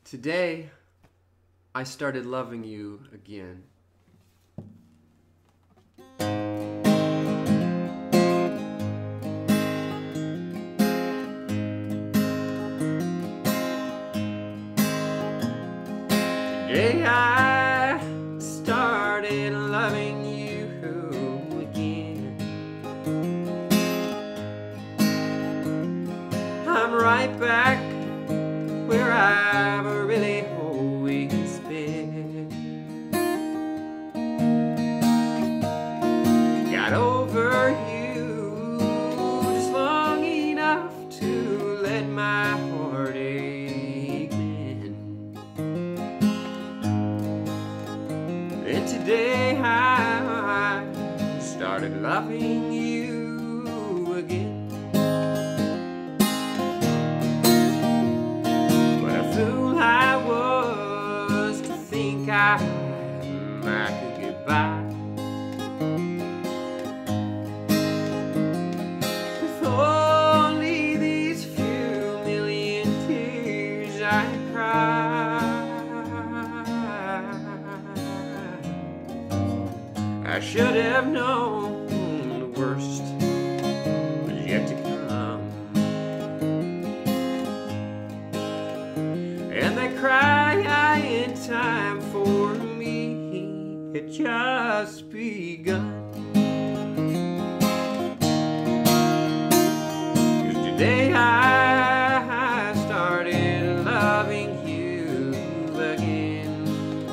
Today, I started loving you again. Today I started loving you again. I'm right back where I've really always been. Got over you just long enough to let my heartache mend. And today I started loving you again. I was to think I could get by with only these few million tears I cried. I should have known the worst was yet to come. And that cry in time for me had just begun. 'Cause today I started loving you again.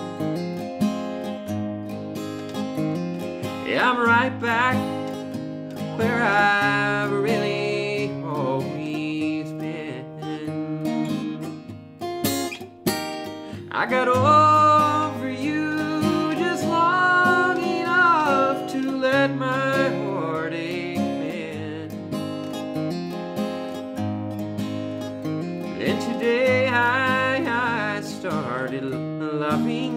Yeah, I'm right back where I've really always been. I got over you just long enough to let my heartache mend. And today I started loving